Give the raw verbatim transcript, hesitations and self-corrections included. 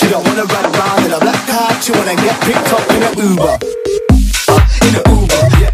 You don't wanna ride around in a black car, you wanna get picked up in an Uber. Uh, in an Uber, yeah.